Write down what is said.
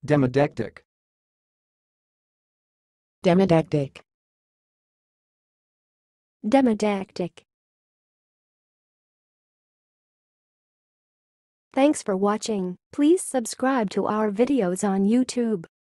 Demodectic. demodectic, demodectic. Thanks for watching. Please subscribe to our videos on YouTube.